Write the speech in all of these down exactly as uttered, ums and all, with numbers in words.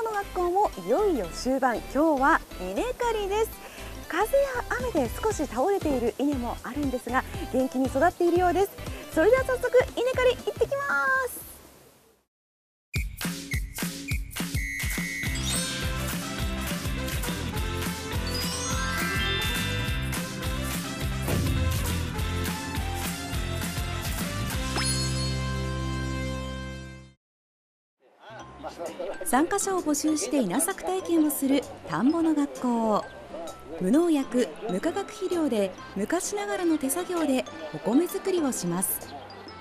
の学校もいよいよ終盤。今日は稲刈りです。風や雨で少し倒れている稲もあるんですが、元気に育っているようです。それでは早速稲刈り行ってきます。参加者を募集して稲作体験をする田んぼの学校。無農薬無化学肥料で昔ながらの手作業でお米作りをします。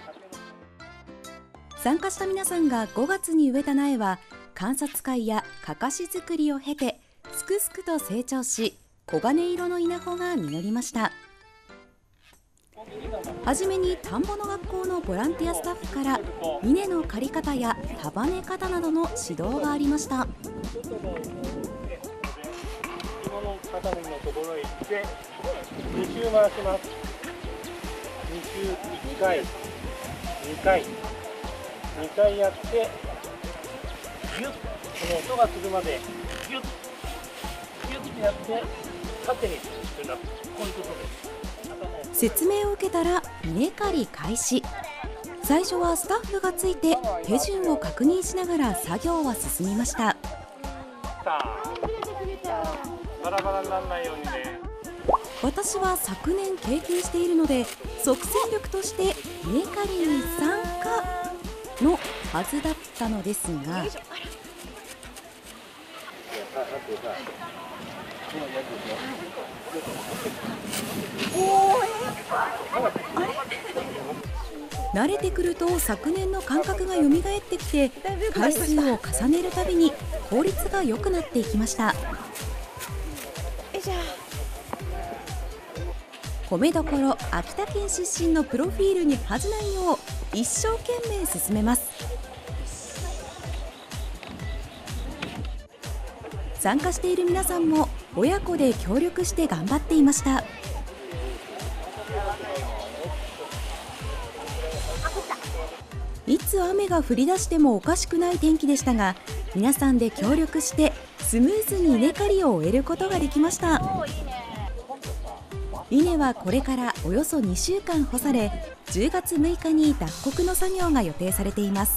参加した皆さんがごがつに植えた苗は観察会やかかし作りを経てすくすくと成長し、黄金色の稲穂が実りました。はじめに田んぼの学校のボランティアスタッフから稲の刈り方や束ね方などの指導がありました。 紐の肩のところへ行ってに周回します。に周いっかい、にかい、にかいやってギュッ、この音がするまでギュッギュッてやって縦にするな、こういうことです。 説明を受けたら稲刈り開始。最初はスタッフがついて手順を確認しながら作業は進みました。 バラバラにならないようにね。 私は昨年経験しているので即戦力として稲刈りに参加のはずだったのですが、慣れてくると昨年の感覚が蘇ってきて、回数を重ねるたびに効率が良くなっていきました。米どころ秋田県出身のプロフィールに恥じないよう一生懸命進めます。参加している皆さんも親子で協力して頑張っていました。いつ雨が降り出してもおかしくない天気でしたが、皆さんで協力してスムーズに稲刈りを終えることができました。稲はこれからおよそにしゅうかん干され、じゅうがつむいかに脱穀の作業が予定されています。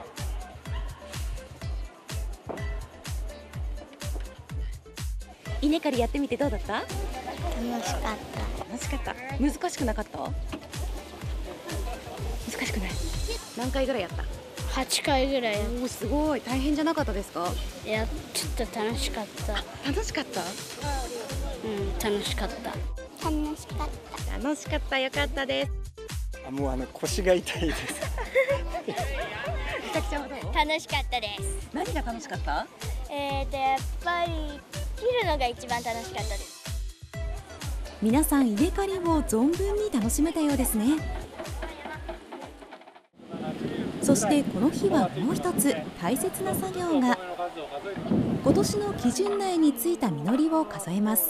稲刈りやってみてどうだった？ 楽しかった。 楽しかった。難しくなかった？難しくない。何回ぐらいやった？ はちかいぐらい。 おー、すごい。大変じゃなかったですか？ いや、ちょっと楽しかった。 楽しかった？ うん、楽しかった。楽しかった。 楽しかった。よかったです。 あ、もうあの腰が痛いです。 みさきちゃんはどう？ 楽しかったです。 何が楽しかった？ えーと、やっぱり切るのが一番楽しかったです。 皆さん稲刈りを存分に楽しめたようですね。そしてこの日はもう一つ大切な作業が。今年の基準苗についた実りを数えます。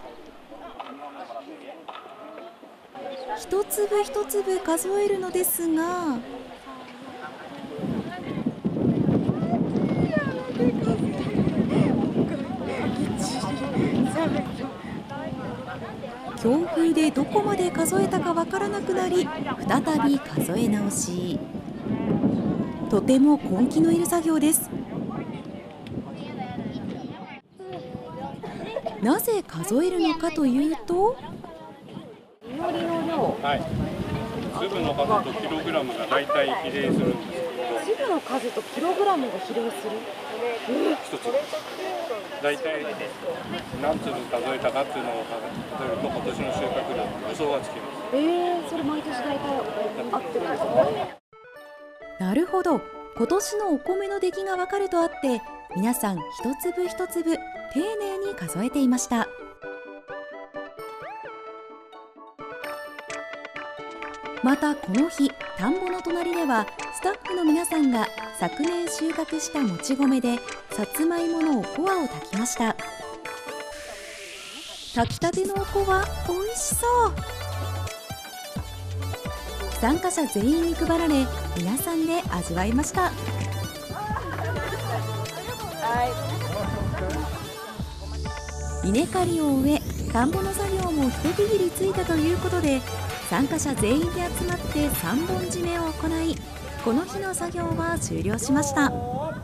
一粒一粒数えるのですが、強風でどこまで数えたかわからなくなり、再び数え直し。とても根気のいる作業です。なぜ数えるのかというと、 実りの量、はい、粒の数とキログラムがだいたい比例するんですけど、 粒の数とキログラムが比例する。 一つだいたい何粒数えたかっていうのを数えると今年の収穫量の予想がつきます。 えー、それ毎年大体合ってるんですか？なるほど。今年のお米の出来がわかるとあって、皆さん一粒一粒丁寧に数えていました。またこの日、田んぼの隣ではスタッフの皆さんが昨年収穫したもち米でさつまいものおこわを炊きました。炊きたてのおこわ、おいしそう。参加者全員に配られ、皆さんで味わいました。 稲刈りを終え、田んぼの作業も一区切りついたということで、参加者全員で集まってさんぼん締めを行い、この日の作業は終了しました。